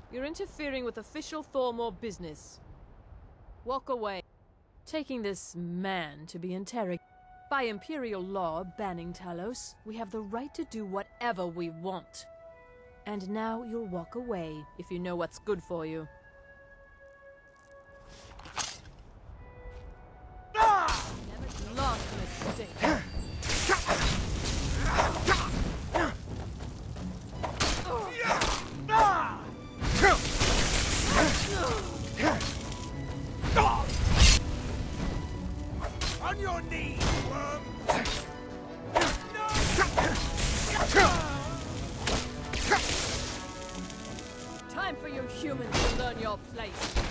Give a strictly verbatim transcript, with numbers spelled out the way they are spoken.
You're interfering with official Thormore business. Walk away. Taking this man to be interrogated. By Imperial law banning Talos, we have the right to do whatever we want. And now you'll walk away if you know what's good for you. Never lost mistake. On your knees, worm! Time for you humans to learn your place.